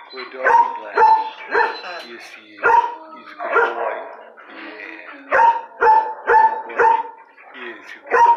Good doggy, Blackie. Yes, he is. He's a good boy. Yeah. Good boy. He is a good boy.